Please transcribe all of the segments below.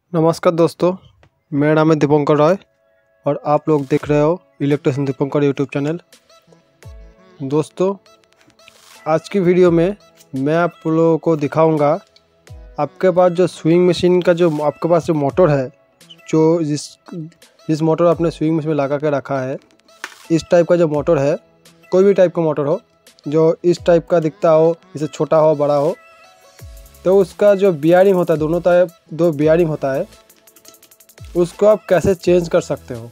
नमस्कार दोस्तों, मेरा नाम है दीपंकर रॉय और आप लोग देख रहे हो इलेक्ट्रिशियन दीपंकर यूट्यूब चैनल। दोस्तों, आज की वीडियो में मैं आप लोगों को दिखाऊंगा आपके पास जो स्विंग मशीन का जो आपके पास जो मोटर है, जो जिस मोटर आपने स्विंग मशीन में लगा के रखा है, इस टाइप का जो मोटर है, कोई भी टाइप का मोटर हो जो इस टाइप का दिखता हो, जैसे छोटा हो बड़ा हो, तो उसका जो बियरिंग होता है, दो बियरिंग होता है, उसको आप कैसे चेंज कर सकते हो।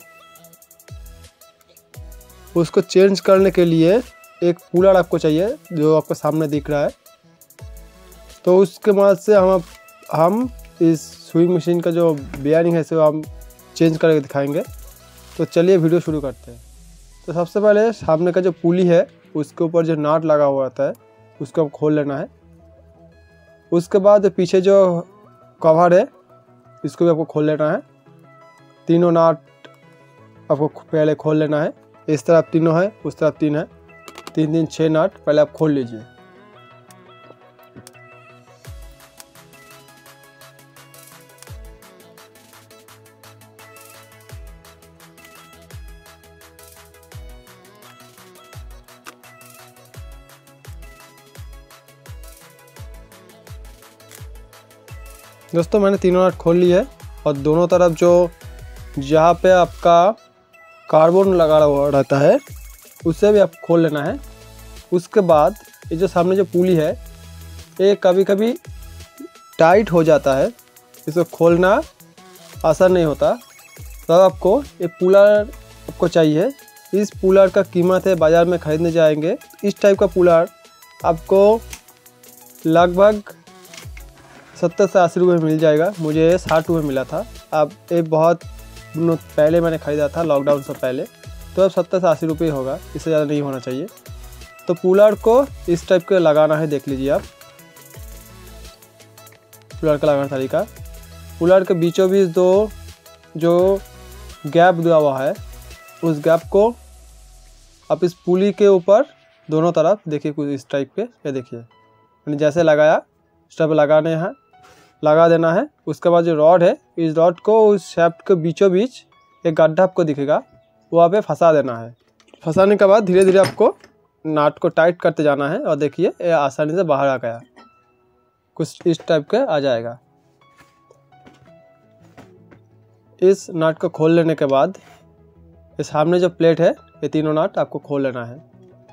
उसको चेंज करने के लिए एक पुलर आपको चाहिए जो आपके सामने दिख रहा है। तो उसके मदद से हम इस स्विंग मशीन का जो बियरिंग है इसे हम चेंज करके दिखाएंगे। तो चलिए वीडियो शुरू करते हैं। तो सबसे पहले सामने का जो पुली है उसके ऊपर जो नाट लगा हुआ रहता है उसको आप खोल लेना है। उसके बाद पीछे जो कवर है इसको भी आपको खोल लेना है। तीनों नाट आपको पहले खोल लेना है। इस तरफ तीनों है, उस तरफ तीन है, 6 नाट पहले आप खोल लीजिए। दोस्तों, मैंने तीनों नाट खोल ली है और दोनों तरफ जो जहाँ पे आपका कार्बन लगा हुआ रहता है उसे भी आप खोल लेना है। उसके बाद ये जो सामने जो पुली है ये कभी कभी टाइट हो जाता है, इसको खोलना आसान नहीं होता। तब आपको ये पुलर आपको चाहिए। इस पुलर का कीमत है, बाज़ार में ख़रीदने जाएंगे इस टाइप का पुलर आपको लगभग 70 से 80 रुपये मिल जाएगा। मुझे 60 रुपये मिला था। अब ये बहुत पहले मैंने ख़रीदा था, लॉकडाउन से पहले, तो अब 70 से 80 रुपये होगा, इससे ज़्यादा नहीं होना चाहिए। तो पुलर को इस टाइप के लगाना है, देख लीजिए आप पुलर का लगाना तरीका। पुलर के बीचों बीच दो जो गैप दिया हुआ है उस गैप को आप इस पुली के ऊपर दोनों तरफ देखिए कुछ इस टाइप के, ये देखिए मैंने जैसे लगाया इस टाइप लगा देना है। उसके बाद जो रॉड है इस रॉड को उस शैफ्ट के बीचों बीच एक गड्ढा आपको दिखेगा, वहाँ पे फंसा देना है। फंसाने के बाद धीरे धीरे आपको नाट को टाइट करते जाना है और देखिए ये आसानी से बाहर आ गया, कुछ इस टाइप के आ जाएगा। इस नाट को खोल लेने के बाद ये सामने जो प्लेट है ये तीनों नाट आपको खोल लेना है।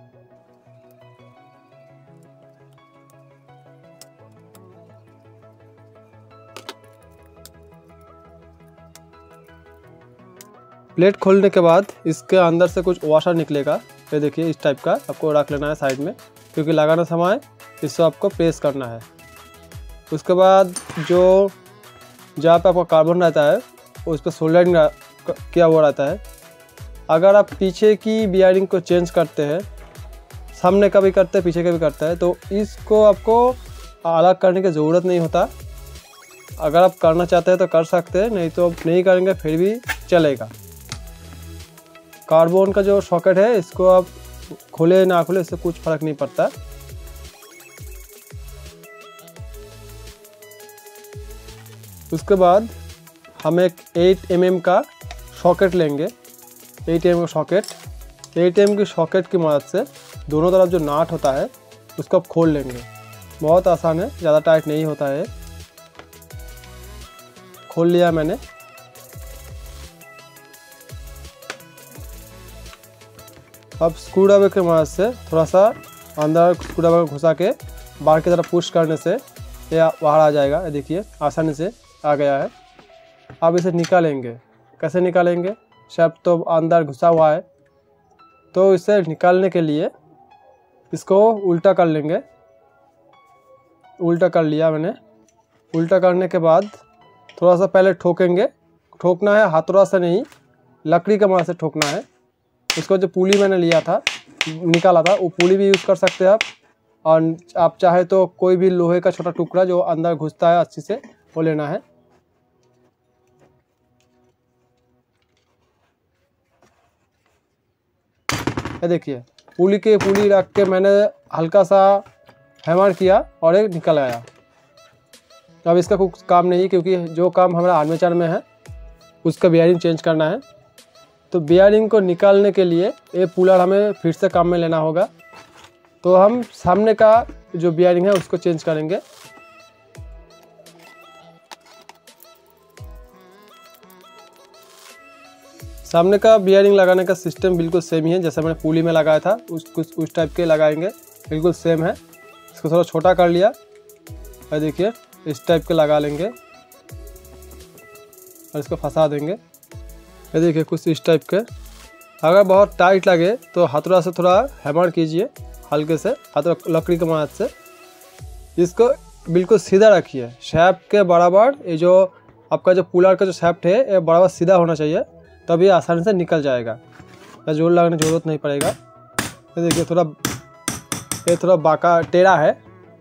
प्लेट खोलने के बाद इसके अंदर से कुछ वाशर निकलेगा, ये देखिए इस टाइप का आपको रख लेना है साइड में, क्योंकि लगाना समय इसको आपको प्रेस करना है। उसके बाद जो जहाँ पे आपका कार्बन रहता है उस पर सोल्डरिंग किया हुआ रहता है। अगर आप पीछे की बियरिंग को चेंज करते हैं, सामने का भी करते हैं पीछे का भी करता है, तो इसको आपको अलग करने की ज़रूरत नहीं होता। अगर आप करना चाहते हैं तो कर सकते हैं, नहीं तो नहीं करेंगे फिर भी चलेगा। कार्बन का जो सॉकेट है इसको आप खोले ना खोले इससे कुछ फर्क नहीं पड़ता। उसके बाद हम एक 8 mm का सॉकेट लेंगे। 8 mm का सॉकेट, 8 mm की सॉकेट की मदद से दोनों तरफ जो नाट होता है उसको आप खोल लेंगे। बहुत आसान है, ज़्यादा टाइट नहीं होता है। खोल लिया मैंने। अब स्क्रू ड्राइवर की मदद से थोड़ा सा अंदर स्क्रू ड्राइवर घुसा के बाहर की तरफ पुश करने से ये बाहर आ जाएगा। ये देखिए आसानी से आ गया है। अब इसे निकालेंगे। कैसे निकालेंगे? शाफ्ट तो अंदर घुसा हुआ है, तो इसे निकालने के लिए इसको उल्टा कर लेंगे। उल्टा कर लिया मैंने। उल्टा करने के बाद थोड़ा सा पहले ठोकेंगे। ठोकना है हथौड़ा से नहीं, लकड़ी के मदद से ठोकना है। इसको जो पुली मैंने लिया था निकाला था वो पुली भी यूज़ कर सकते हैं आप, और आप चाहे तो कोई भी लोहे का छोटा टुकड़ा जो अंदर घुसता है अच्छी से वो लेना है। ये देखिए पुली रख के मैंने हल्का सा हैमर किया और एक निकल आया। अब इसका कुछ काम नहीं, क्योंकि जो काम हमारा आर्मेचर में है उसका बियरिंग चेंज करना है। तो बियरिंग को निकालने के लिए ये पुलर हमें फिर से काम में लेना होगा। तो हम सामने का जो बियरिंग है उसको चेंज करेंगे। सामने का बियरिंग लगाने का सिस्टम बिल्कुल सेम ही है, जैसे मैंने पुली में लगाया था उस टाइप के लगाएंगे, बिल्कुल सेम है। इसको थोड़ा छोटा कर लिया और देखिए इस टाइप के लगा लेंगे और इसको फंसा देंगे। ये देखिए कुछ इस टाइप के। अगर बहुत टाइट लगे तो हथौड़ा से थोड़ा हैमर कीजिए हल्के से, हथौड़ा लकड़ी की मदद से। इसको बिल्कुल सीधा रखिए, शैफ्ट के बराबर। ये जो आपका जो पुलर का जो शैफ्ट है ये बराबर सीधा होना चाहिए, तभी आसानी से निकल जाएगा, या जोर लगाने की ज़रूरत नहीं पड़ेगा। ये देखिए ये थोड़ा बांका टेढ़ा है,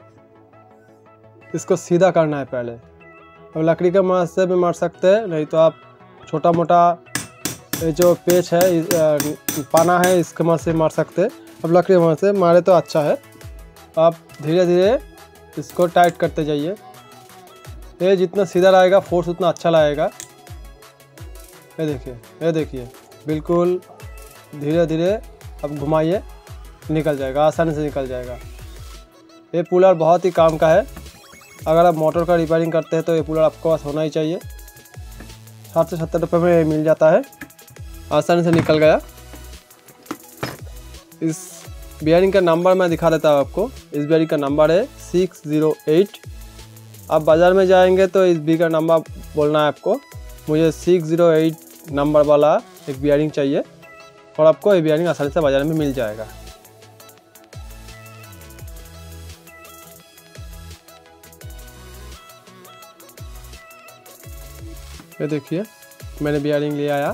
इसको सीधा करना है पहले। अब लकड़ी के मदद से भी मार सकते हैं, नहीं तो आप छोटा मोटा जो पेच है पाना है इसके मदद से मार सकते हैं। अब लकड़ी की मदद से मारे तो अच्छा है। आप धीरे धीरे इसको टाइट करते जाइए। ये जितना सीधा रहेगा फोर्स उतना अच्छा लगेगा। ये देखिए बिल्कुल धीरे धीरे अब घुमाइए, निकल जाएगा, आसानी से निकल जाएगा। ये पुलर बहुत ही काम का है। अगर आप मोटर का रिपेयरिंग करते हैं तो ये पुलर आपके पास होना ही चाहिए। 60 से 70 रुपये में मिल जाता है, आसानी से निकल गया। इस बियरिंग का नंबर मैं दिखा देता हूँ आपको। इस बियरिंग का नंबर है 608। आप बाज़ार में जाएंगे तो इस बी का नंबर बोलना है आपको, मुझे 608 नंबर वाला एक बियरिंग चाहिए, और आपको ये बियरिंग आसानी से बाज़ार में मिल जाएगा। ये देखिए मैंने बियरिंग ले आया।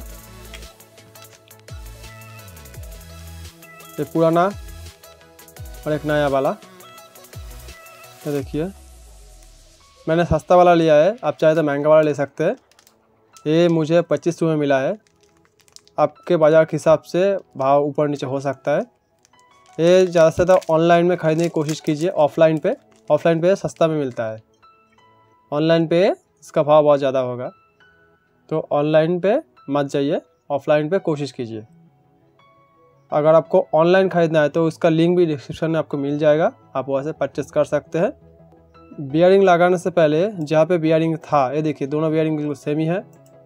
ये पुराना और एक नया वाला। ये देखिए मैंने सस्ता वाला लिया है, आप चाहे तो महंगा वाला ले सकते हैं। ये मुझे 25 रुपये में मिला है। आपके बाज़ार के हिसाब से भाव ऊपर नीचे हो सकता है। ये ज़्यादा से ज़्यादा ऑनलाइन में ख़रीदने की कोशिश कीजिए। ऑफलाइन पे सस्ता में मिलता है, ऑनलाइन पे इसका भाव बहुत ज़्यादा होगा। तो ऑनलाइन पे मत जाइए, ऑफलाइन पे कोशिश कीजिए। अगर आपको ऑनलाइन ख़रीदना है तो उसका लिंक भी डिस्क्रिप्शन में आपको मिल जाएगा, आप वहाँ से परचेस कर सकते हैं। बियरिंग लगाने से पहले जहाँ पे बियरिंग था, ये देखिए दोनों बियरिंग बिल्कुल सेम ही है।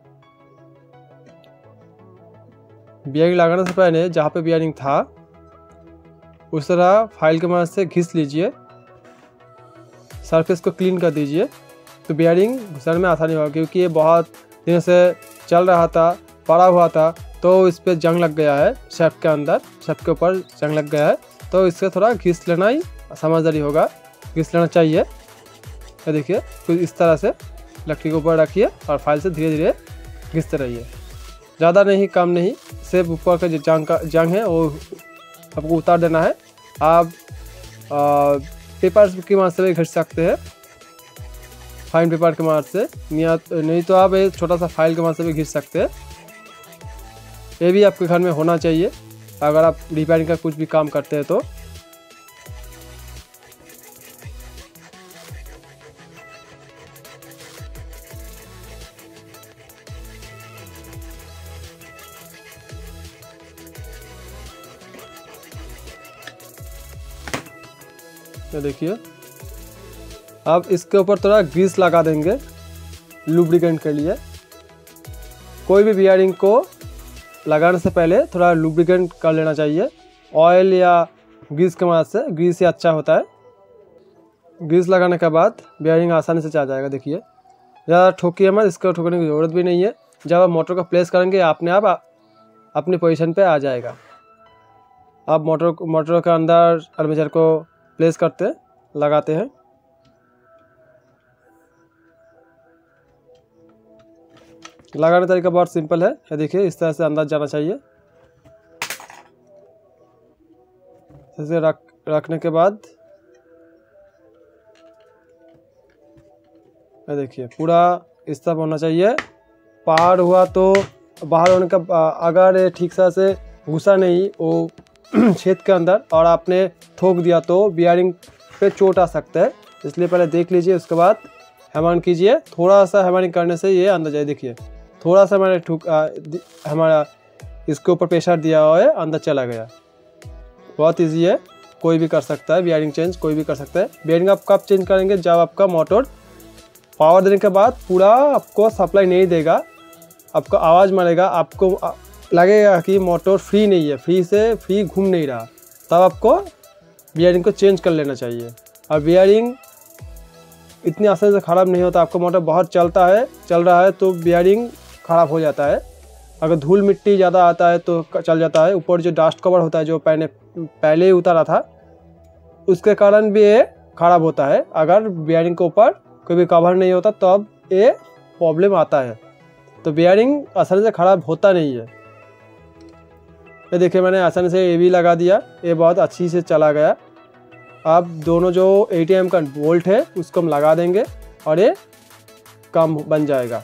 बियरिंग लगाने से पहले जहाँ पे बियरिंग था उस तरह फाइल की मदद से घिस लीजिए, सरफेस को क्लीन कर दीजिए, तो बियरिंग घुसाने में आसानी होगा। क्योंकि ये बहुत दिन से चल रहा था, पड़ा हुआ था, तो इस पर जंग लग गया है, शेफ्ट के अंदर, शेफ्ट के ऊपर जंग लग गया है। तो इससे थोड़ा घिस लेना ही समझदारी होगा, घिस लेना चाहिए। ये देखिए कुछ इस तरह से लकड़ी के ऊपर रखिए और फाइल से धीरे धीरे घिसते रहिए। ज़्यादा नहीं, कम नहीं, सिर्फ ऊपर का जो जंग है वो आपको उतार देना है। आप पेपर की मदद से भी घिस सकते हैं, फाइन पेपर की मदद से, नहीं तो आप एक छोटा सा फाइल की मदद से भी घिस सकते हैं। ये भी आपके घर में होना चाहिए अगर आप रिपेयरिंग का कुछ भी काम करते हैं तो। ये देखिए अब इसके ऊपर थोड़ा ग्रीस लगा देंगे लुब्रिकेंट के लिए। कोई भी बियरिंग को लगाने से पहले थोड़ा लुब्रिकेंट कर लेना चाहिए, ऑयल या ग्रीस की मदद से। ग्रीस से अच्छा होता है। ग्रीस लगाने के बाद बियरिंग आसानी से चल जाएगा। देखिए ज़्यादा ठोकिए मत, इसको ठोकने की ज़रूरत भी नहीं है। जब आप मोटर को प्लेस करेंगे अपने आप अपनी पोजीशन पे आ जाएगा। आप मोटर के अंदर आर्मेचर को प्लेस करते लगाते हैं। लगाने का तरीका बहुत सिंपल है। ये देखिए इस तरह से अंदर जाना चाहिए। इसे रखने के बाद ये देखिए पूरा इस तरह होना चाहिए। पार हुआ तो बाहर होने का, अगर ये ठीक से घुसा नहीं वो छेद के अंदर और आपने ठोक दिया तो बियरिंग पे चोट आ सकता है। इसलिए पहले देख लीजिए, उसके बाद हैमरिंग कीजिए। थोड़ा सा हैमरिंग करने से ये अंदर जाए। देखिए थोड़ा सा मैंने हमारा इसके ऊपर प्रेशर दिया हुआ है, अंदर चला गया। बहुत इजी है, कोई भी कर सकता है। बियरिंग चेंज कोई भी कर सकता है। बियरिंग आप कब चेंज करेंगे? जब आपका मोटर पावर देने के बाद पूरा आपको सप्लाई नहीं देगा, आपको आवाज़ मारेगा, आपको लगेगा कि मोटर फ्री नहीं है, फ्री घूम नहीं रहा, तब आपको बियरिंग को चेंज कर लेना चाहिए। और बियरिंग इतनी आसानी से ख़राब नहीं होता। आपका मोटर बहुत चल रहा है तो बियरिंग ख़राब हो जाता है। अगर धूल मिट्टी ज़्यादा आता है तो चल जाता है। ऊपर जो डस्ट कवर होता है जो पहले ही उतारा था, उसके कारण भी ये ख़राब होता है। अगर बियरिंग के ऊपर कोई भी कवर नहीं होता तो अब ये प्रॉब्लम आता है। तो बियरिंग आसानी से ख़राब होता नहीं है। ये देखिए मैंने आसानी से ये भी लगा दिया, ये बहुत अच्छी से चला गया। अब दोनों जो ATM का बोल्ट है उसको हम लगा देंगे और ये काम बन जाएगा।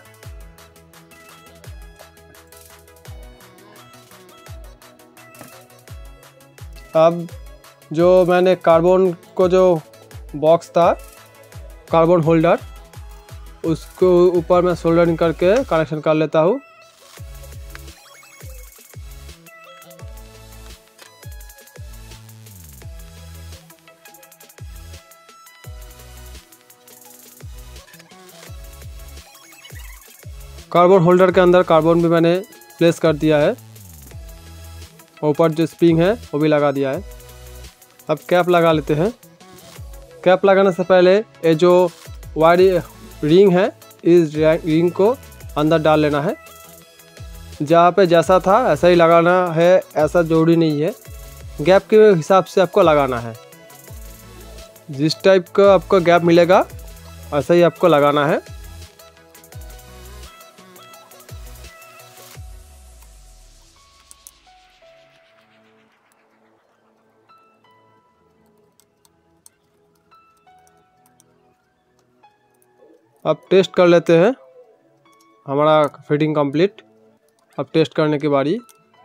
अब जो मैंने कार्बन को जो बॉक्स था, कार्बन होल्डर, उसको ऊपर मैं सोल्डरिंग करके कनेक्शन कर लेता हूँ। कार्बन होल्डर के अंदर कार्बन भी मैंने प्लेस कर दिया है। ऊपर जो स्प्रिंग है वो भी लगा दिया है। अब कैप लगा लेते हैं। कैप लगाने से पहले ये जो वायर रिंग है, इस रिंग को अंदर डाल लेना है। जहाँ पे जैसा था ऐसा ही लगाना है, ऐसा जरूरी नहीं है। गैप के हिसाब से आपको लगाना है। जिस टाइप का आपको गैप मिलेगा ऐसा ही आपको लगाना है। अब टेस्ट कर लेते हैं। हमारा फिटिंग कंप्लीट। अब टेस्ट करने की बारी।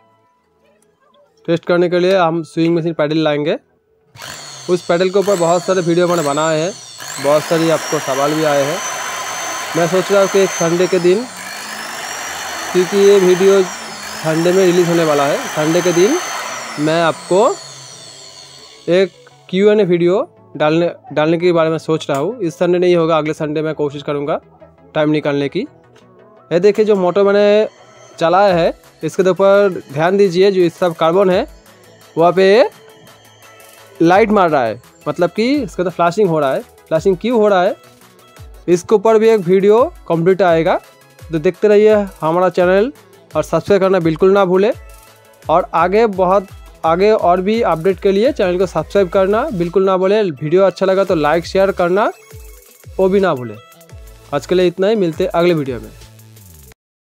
टेस्ट करने के लिए हम स्विंग मशीन पैडल लाएंगे। उस पैडल के ऊपर बहुत सारे वीडियो मैंने बनाए हैं, बहुत सारी आपको सवाल भी आए हैं। मैं सोच रहा हूँ कि एक संडे के दिन, क्योंकि ये वीडियो संडे में रिलीज़ होने वाला है, संडे के दिन मैं आपको एक Q&A वीडियो डालने के बारे में सोच रहा हूँ। इस संडे नहीं होगा, अगले संडे मैं कोशिश करूँगा टाइम निकालने की। ये देखिए जो मोटर मैंने चलाया है इसके ऊपर ध्यान दीजिए। जो इस सब कार्बन है वहाँ पे लाइट मार रहा है, मतलब कि इसका तो फ्लैशिंग हो रहा है। फ्लैशिंग क्यों हो रहा है, इसके ऊपर भी एक वीडियो कंप्लीट आएगा। तो देखते रहिए हमारा चैनल और सब्सक्राइब करना बिल्कुल ना भूलें। और आगे और भी अपडेट के लिए चैनल को सब्सक्राइब करना बिल्कुल ना भूलें। वीडियो अच्छा लगा तो लाइक शेयर करना वो भी ना भूलें। आज के लिए इतना ही, मिलते हैं अगले वीडियो में।